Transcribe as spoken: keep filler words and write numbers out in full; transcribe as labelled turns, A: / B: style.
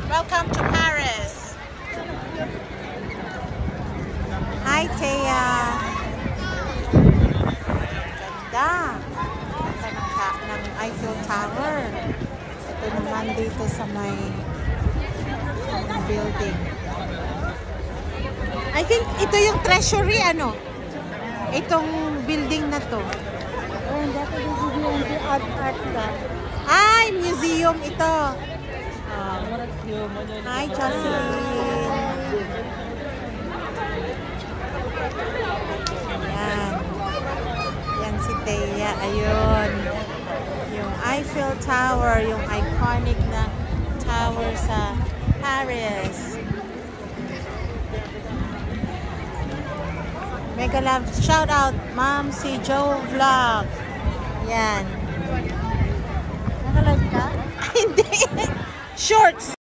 A: Welcome to Paris. Hi, Thea. Ganda. Ganda ng, ta- ng Eiffel Tower. Ito naman dito sa may building. I think ito yung treasury, ano? Itong building na to.
B: And that is the art art na.
A: Ay, museum ito. Oh. Hi, Jocelyn. Yan. Yan si Thea. Ayun. Yung Eiffel Tower, yung iconic na tower sa Paris. Mega love. Shout out, Ma'am si Joe Vlog. Yan.
B: Nakalive ka?
A: Hindi. Shorts.